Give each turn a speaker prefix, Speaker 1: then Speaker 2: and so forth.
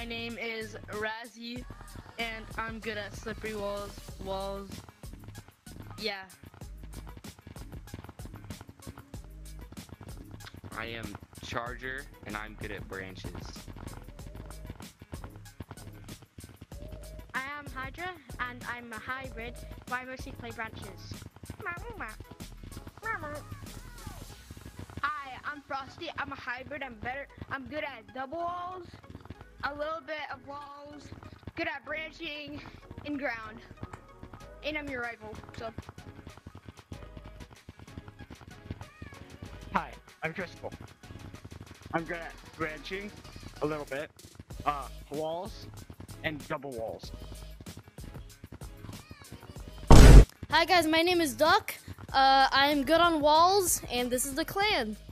Speaker 1: My name is Razzie, and I'm good at slippery walls. Yeah.
Speaker 2: I am Charger, and I'm good at branches.
Speaker 3: I am Hydra, and I'm a hybrid, but I mostly play branches.
Speaker 4: Hi, I'm Frosty. I'm a hybrid. I'm good at double walls, a little bit of walls, good at branching and ground. And I'm your rival, so.
Speaker 5: Hi, I'm Crystal. I'm good at branching a little bit, walls, and double walls.
Speaker 6: Hi guys, my name is Duck. I'm good on walls, and this is the clan.